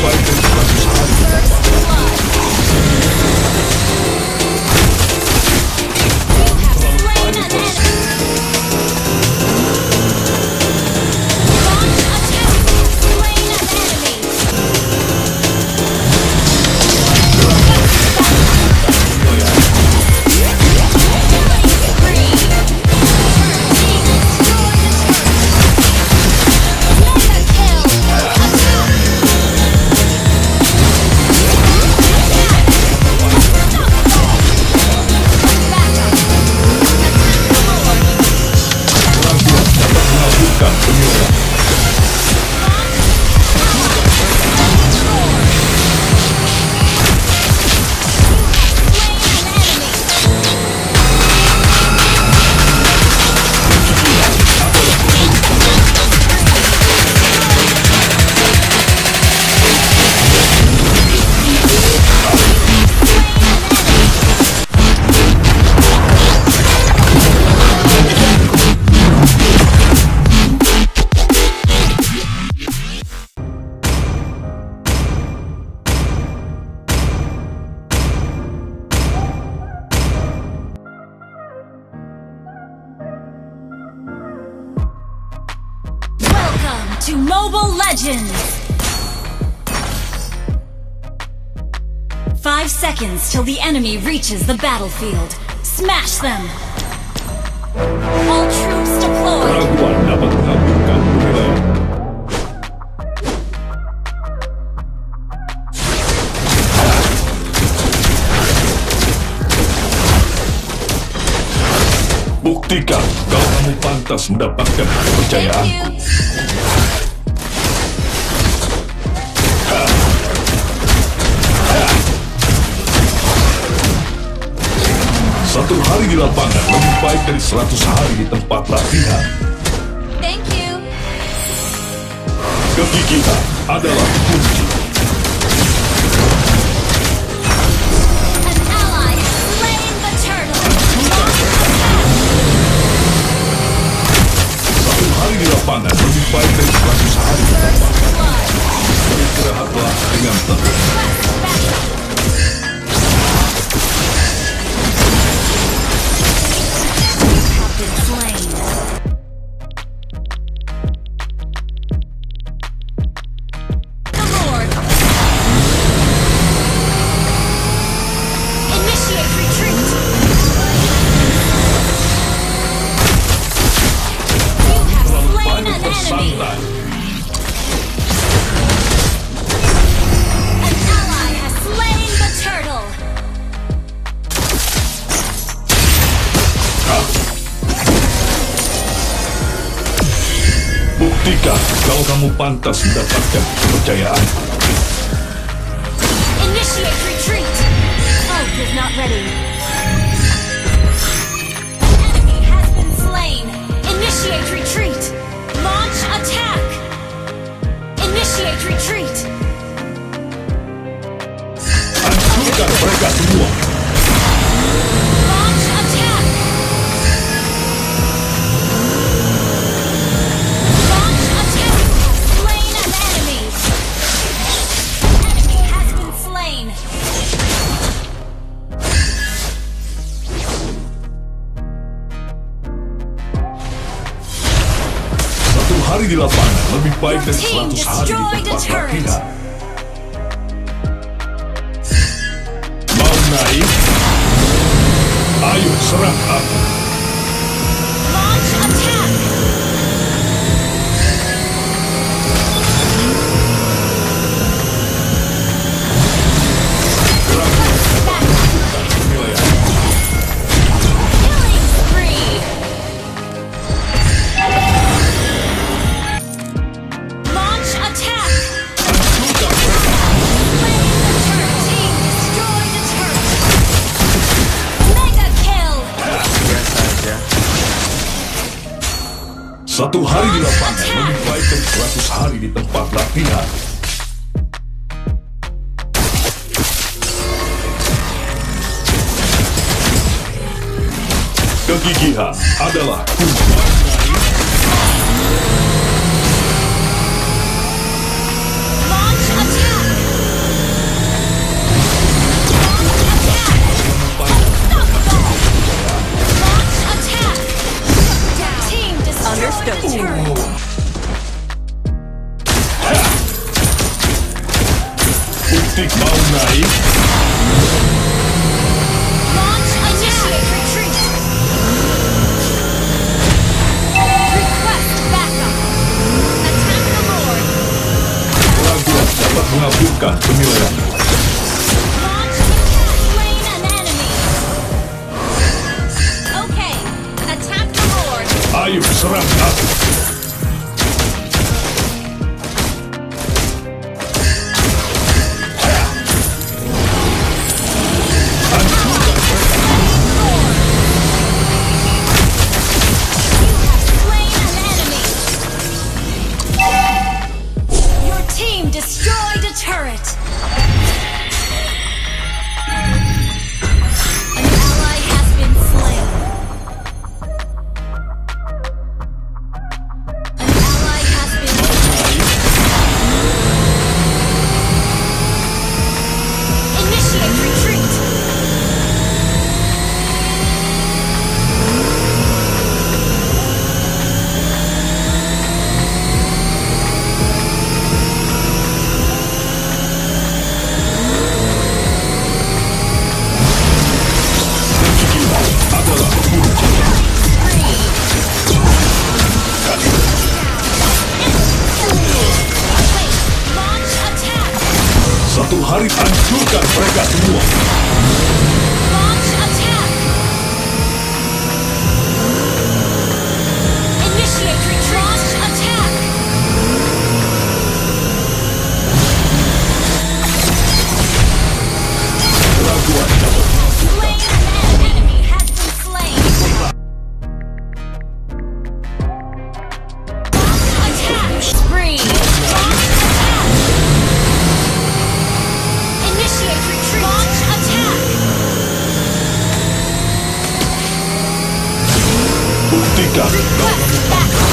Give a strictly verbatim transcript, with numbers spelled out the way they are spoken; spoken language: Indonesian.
baik dari seratus hari. To Mobile Legends! Five seconds till the enemy reaches the battlefield. Smash them! All troops deployed! Keraguan dapat mengabulkan penilaian. Buktikan kalau kamu pantas mendapatkan kepercayaanku. Satu hari di lapangan lebih baik dari seratus hari di tempat latihan. Thank you. Kegigihan adalah kunci. An ally has slain the turtle. Satu hari di lapangan lebih baik dari seratus hari di tempat latihan. Beristirahatlah dengan tenang. Buktikan kalau kamu pantas mendapatkan kepercayaan. Initiate retreat. Ult is not ready. Enemy has been slain. Initiate retreat. Launch attack. Initiate retreat. Hancurkan mereka semua. Launch attack. Launch attack has slain an enemy. Enemy has been slain. Satu hari di lapangan lebih baik Your dari team seratus hari di destroyed a tempat turret. latihan. Mau naik? Ayo serang aku. Launch attack. Killing spree. Launch attack. Hancurkan mereka. Slain the turret. Team destroyed a turret. Mega kill. Biasa aja. Satu hari di lapangan lebih baik dari seratus hari di tempat latihan. Kegigihan adalah kunci. Launch attack. the turret. Untuk mau naik. Launch initiate retreat. Request backup. Attack the Lord. Keraguan dapat mengabulkan penilaian. Launch attack. Slain an enemy. Okay. Attack the Lord. Ayo serang aku. Slain an enemy. Your team destroyed a turret. An ally has been slain. An ally has been slain. Initiate retreat. Adalah pemburu jiwa. Launch attack. Satu hari hancurkan mereka semua. Launch attack. Initiate retreat. Launch attack. Keraguan dapat Slain an enemy has been slain. Launch attack. Spree. Launch attack. Initiate retreat. Launch attack. buktikan. Request backup.